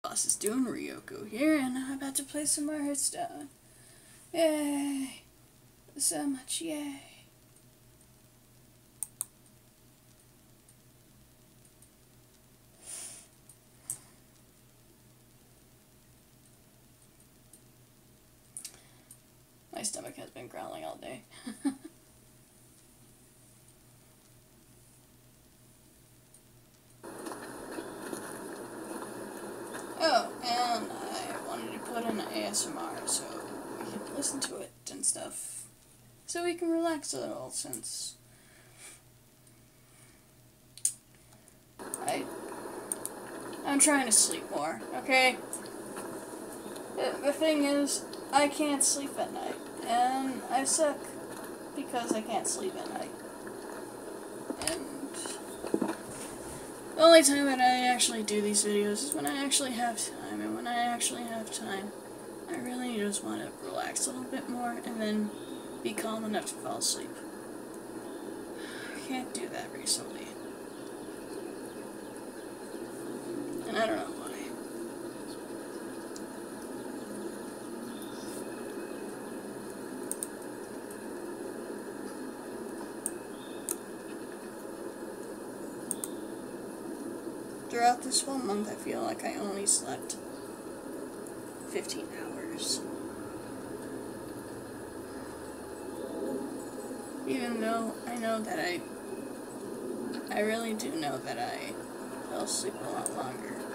Boss is doing Ryoko here, and I'm about to play some more Hearthstone. Yay! So much yay! My stomach has been growling all day. Oh, and I wanted to put in ASMR so we can listen to it and stuff. So we can relax a little since I'm trying to sleep more, okay? The thing is, I can't sleep at night, and I suck because I can't sleep at night. And the only time that I actually do these videos is when I actually have time, and when I actually have time, I really just want to relax a little bit more and then be calm enough to fall asleep. I can't do that recently. And I don't know why. Throughout this whole month, I feel like I only slept 15 hours. Even though I know that I really do know that I fell asleep a lot longer.